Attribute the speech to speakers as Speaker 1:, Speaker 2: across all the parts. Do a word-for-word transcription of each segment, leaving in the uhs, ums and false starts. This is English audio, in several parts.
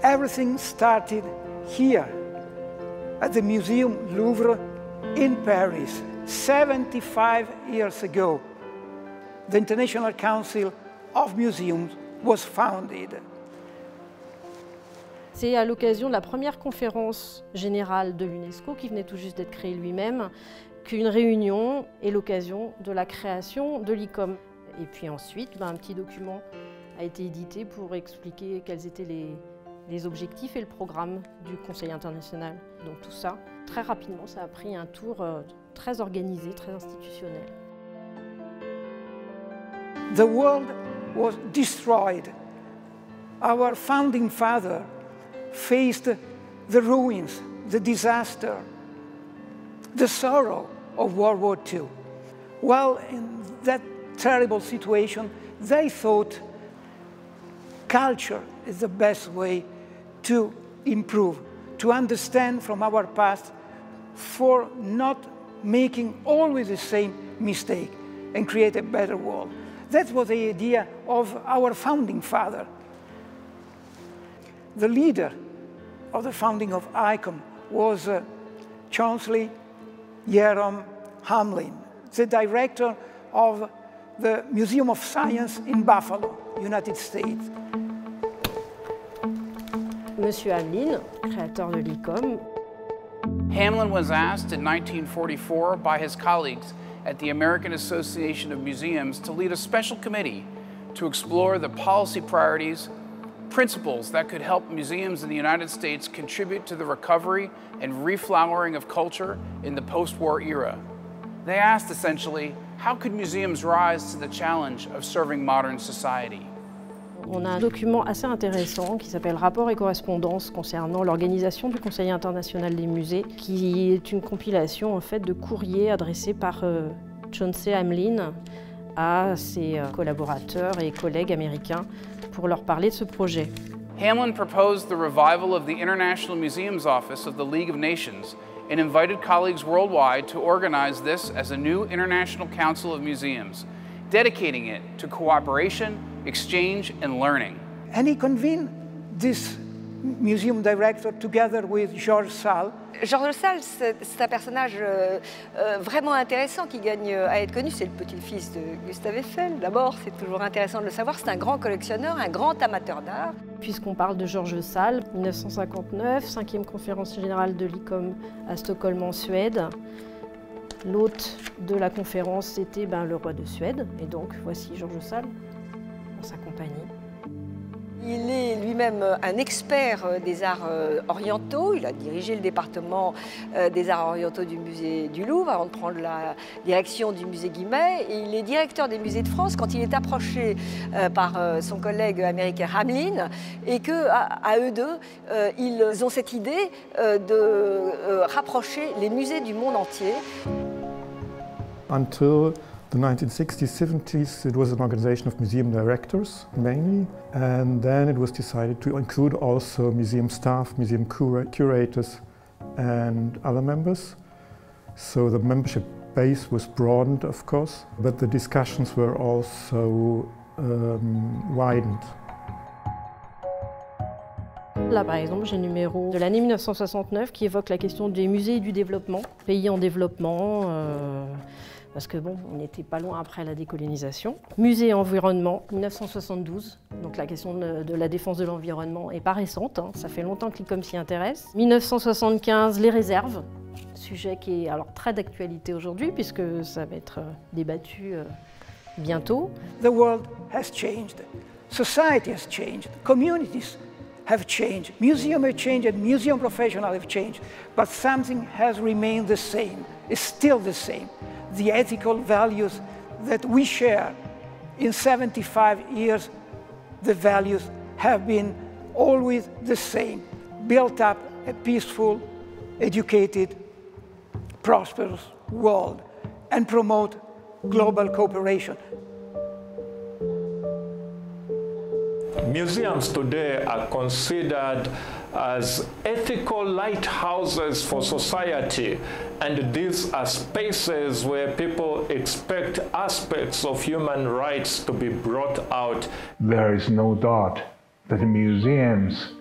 Speaker 1: Everything started here, at the Museum Louvre in Paris, seventy-five years ago. The International Council of Museums was founded.
Speaker 2: C'est à l'occasion de la première conférence générale de l'UNESCO, qui venait tout juste d'être créée lui-même, qu'une réunion est l'occasion de la création de l'I C O M. Et puis ensuite, ben, un petit document a été édité pour expliquer quels étaient les, les objectifs et le programme du Conseil international. Donc tout ça, très rapidement, ça a pris un tour euh, très organisé, très institutionnel.
Speaker 1: The world was destroyed. Our founding father faced the ruins, the disaster, the sorrow of World War Two. Well, in that terrible situation, they thought culture is the best way to improve, to understand from our past, for not making always the same mistake and create a better world. That was the idea of our founding father. The leader of the founding of I C O M was uh, Chancellor Jerome Hamlin, the director of the Museum of Science in Buffalo, United States.
Speaker 2: Monsieur Hamlin, créateur de l'I C O M.
Speaker 3: Hamlin was asked in nineteen forty-four by his colleagues at the American Association of Museums to lead a special committee to explore the policy priorities, principles that could help museums in the United States contribute to the recovery and reflowering of culture in the post-war era. They asked essentially, how could museums rise to the challenge of serving modern society?
Speaker 2: On a un document assez intéressant qui s'appelle Rapport et correspondance concernant l'organisation du Conseil international des musées, qui est une compilation en fait de courriers adressés par euh, Chauncey Hamlin à ses euh, collaborateurs et collègues américains pour leur parler de ce projet.
Speaker 3: Hamlin proposed the revival of the International Museums Office of the League of Nations and invited colleagues worldwide to organize this as a new International Council of Museums, dedicating it to cooperation, exchange, and learning.
Speaker 1: And he convened this museum director together with George Sall.
Speaker 4: George Sall, c'est un personnage euh, euh, vraiment intéressant qui gagne à être connu. C'est le petit-fils de Gustave Eiffel. D'abord, c'est toujours intéressant de le savoir. C'est un grand collectionneur, un grand amateur d'art.
Speaker 2: Puisqu'on parle de George Sall, mille neuf cent cinquante-neuf, cinquième conférence générale de l'I C O M à Stockholm en Suède. L'hôte de la conférence, c'était ben, le roi de Suède. Et donc, voici George Sall en sa compagnie.
Speaker 4: Il est lui-même un expert des arts orientaux. Il a dirigé le département des arts orientaux du musée du Louvre avant de prendre la direction du musée Guimet. Et il est directeur des musées de France quand il est approché par son collègue américain Hamlin et qu'à à eux deux, ils ont cette idée de rapprocher les musées du monde entier.
Speaker 5: Until the nineteen sixties, seventies, it was an organization of museum directors mainly, and then it was decided to include also museum staff, museum cura curators and other members. So the membership base was broadened, of course, but the discussions were also um, widened.
Speaker 2: Là, par exemple, j'ai le numéro de l'année mille neuf cent soixante-neuf qui évoque la question des musées et du développement, pays en développement, euh, parce que bon, on n'était pas loin après la décolonisation. Musée et environnement, mille neuf cent soixante-douze, donc la question de, de la défense de l'environnement n'est pas récente, hein, ça fait longtemps que l'I C O M s'y intéresse. mille neuf cent soixante-quinze, les réserves, sujet qui est alors très d'actualité aujourd'hui puisque ça va être débattu euh, bientôt.
Speaker 1: The world has changed, society has changed, communities have changed, museums have changed, and museum professionals have changed, but something has remained the same, is still the same. The ethical values that we share in seventy-five years, the values have been always the same, build up a peaceful, educated, prosperous world and promote global cooperation.
Speaker 6: Museums today are considered as ethical lighthouses for society, and these are spaces where people expect aspects of human rights to be brought out.
Speaker 7: There is no doubt that museums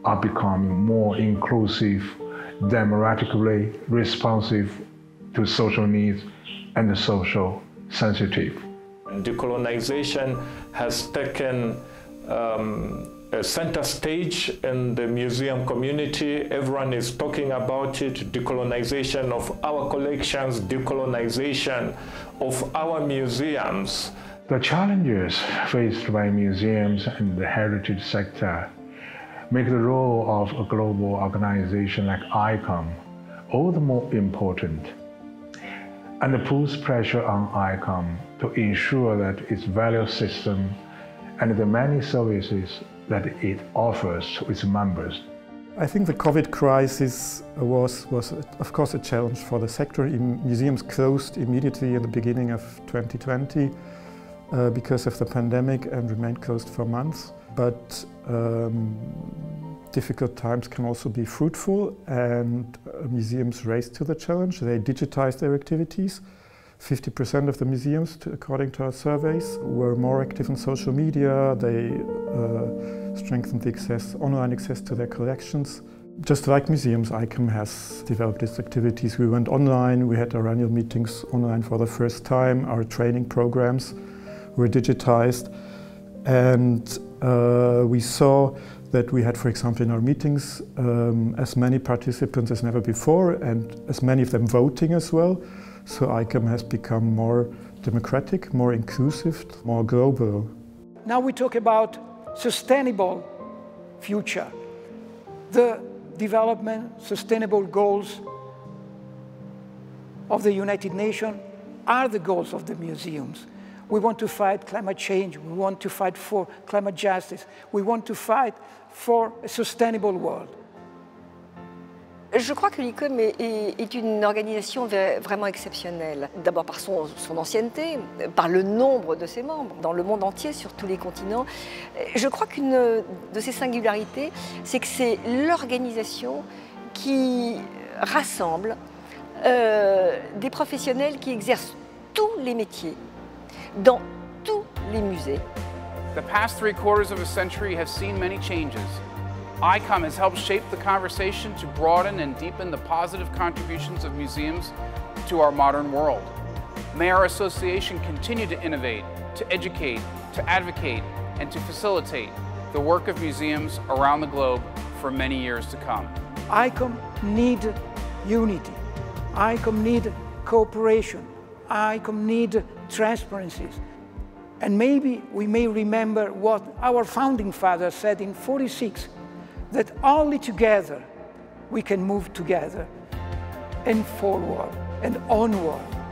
Speaker 7: are becoming more inclusive, democratically responsive to social needs and social sensitive.
Speaker 6: Decolonization has taken um, a center stage in the museum community. Everyone is talking about it, decolonization of our collections, decolonization of our museums.
Speaker 7: The challenges faced by museums and the heritage sector make the role of a global organization like I C O M all the more important, and puts pressure on I C O M to ensure that its value system and the many services that it offers to its members.
Speaker 5: I think the COVID crisis was, was of course a challenge for the sector. Museums closed immediately in the beginning of twenty twenty uh, because of the pandemic and remained closed for months. But um, difficult times can also be fruitful, and uh, museums raised to the challenge. They digitized their activities. fifty percent of the museums, to, according to our surveys, were more active on social media. They uh, strengthened the access, online access to their collections. Just like museums, I C O M has developed its activities. We went online, we had our annual meetings online for the first time. Our training programs were digitized. And uh, we saw that we had, for example, in our meetings, um, as many participants as never before, and as many of them voting as well. So I C O M has become more democratic, more inclusive, more global.
Speaker 1: Now we talk about sustainable future. The development sustainable goals of the United Nations are the goals of the museums. We want to fight climate change, we want to fight for climate justice, we want to fight for a sustainable world.
Speaker 4: Je crois que l'I C O M est, est, est une organisation vraiment exceptionnelle. D'abord par son, son ancienneté, par le nombre de ses membres dans le monde entier, sur tous les continents. Je crois qu'une de ses singularités, c'est que c'est l'organisation qui rassemble euh, des professionnels qui exercent tous les métiers, dans tous les musées.
Speaker 3: The past three quarters of a century have seen many changes. I C O M has helped shape the conversation to broaden and deepen the positive contributions of museums to our modern world. May our association continue to innovate, to educate, to advocate, and to facilitate the work of museums around the globe for many years to come.
Speaker 1: I C O M needs unity. I C O M needs cooperation. I C O M needs transparencies. And maybe we may remember what our founding fathers said in forty-six, that only together we can move together and forward and onward.